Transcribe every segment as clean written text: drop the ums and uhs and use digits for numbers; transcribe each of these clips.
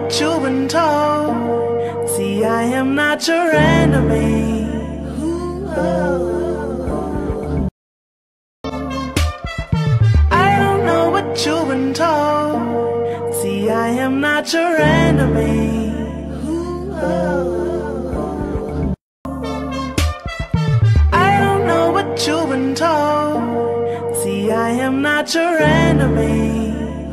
what you've been told. See, I am not your enemy. I don't know what you've been told. See, I am not your enemy. I don't know what you've been told. See, I am not your enemy.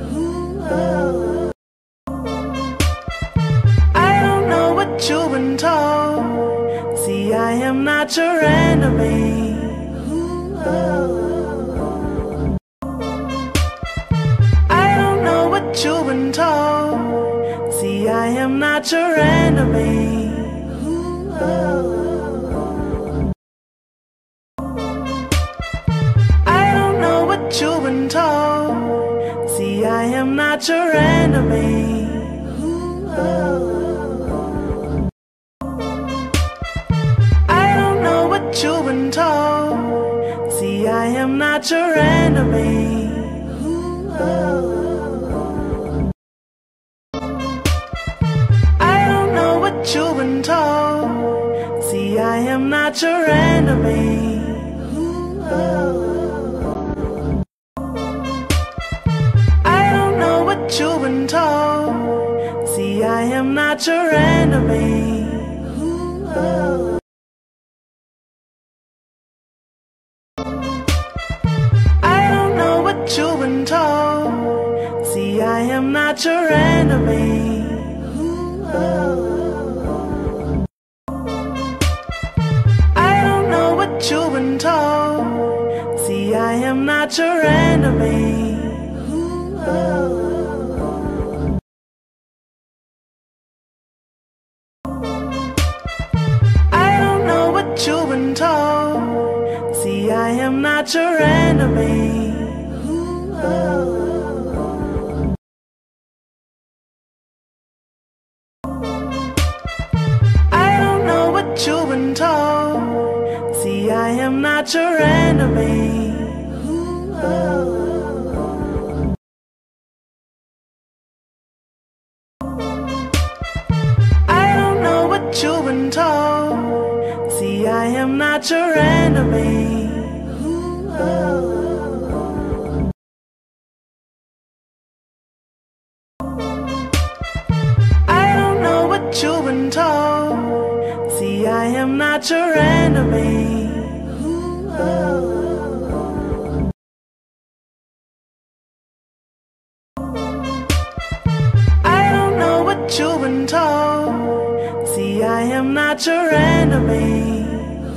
I don't know what you've been told. See, I am not your enemy. I don't know what you've been told. See, I am not your enemy. I don't know what you've been told. See, I am not your enemy. I don't know what you've been told. See, I am not your enemy. I don't know what you've been told. See, I am not your enemy. I don't know what you've been told. See, I am not your enemy. I don't know what you've been told. See, I am not your enemy. I don't know what you've been told. See, I am not your enemy. I don't know what you've been told. See, I am not your enemy. I don't know what you've been told. See, I am not your enemy. I don't know what you've been told. See, I am not your enemy. I don't know what you've been told. See, I am not your enemy. I don't know what you've been told. See, I am not your enemy.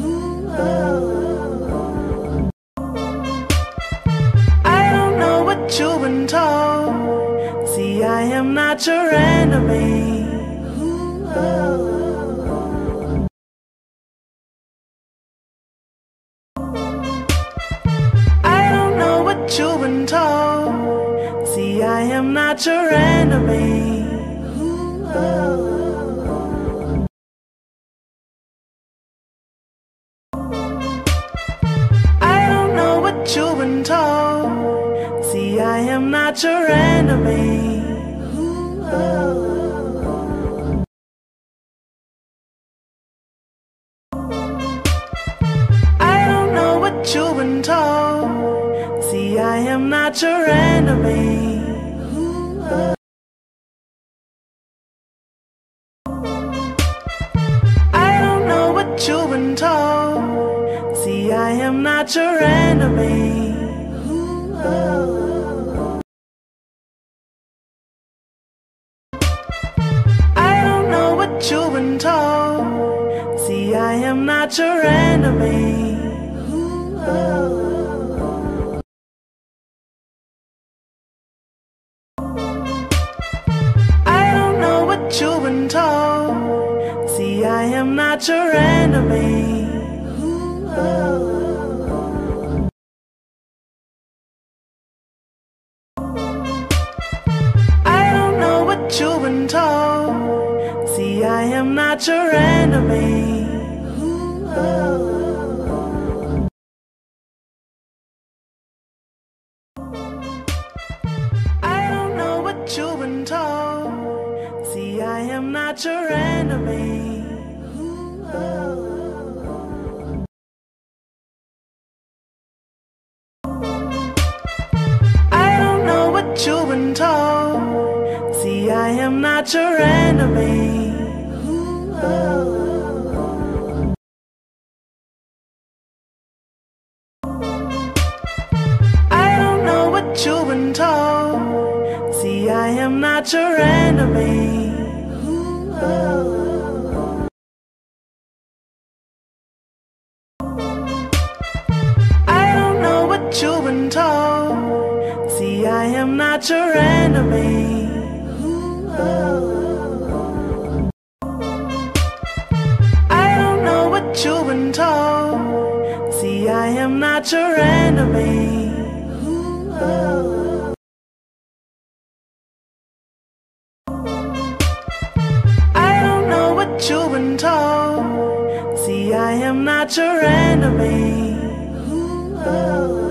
I don't know what you've been told. See, I am not your enemy. I don't know what you've been told. See, I am not your enemy. I don't know what you've been told. See, I am not your enemy. I don't know what you've been told. See, I am not your enemy. I don't know what you've been told. See, I am not your enemy. I don't know what you've been told. See, I am not your enemy. I don't know what you've been told. See, I am not your enemy. I don't know what you've been told. See, I am not your enemy. I don't know what you've been told. See, not your enemy. I don't know what you've been told. See, I am not your enemy. I don't know what you've been told. See, I am not your enemy. I don't know what you've been told. See, I am not your enemy. I don't know what you've been told. See, I am not your enemy. I don't know what you've been told. See, I am not your enemy.